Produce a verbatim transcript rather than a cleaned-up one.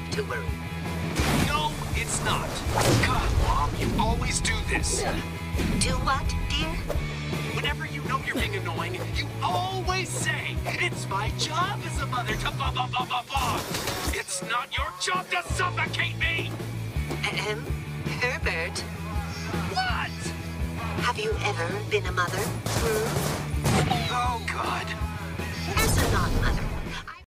to worry. No, it's not. God, Mom, you always do this. Do what, dear? Whenever you know you're being annoying, you always say, it's my job as a mother to blah, blah, blah, blah, blah. It's not your job to suffocate me. Ahem, Herbert, What? have you ever been a mother? Hmm? Oh, God. As a non-mother,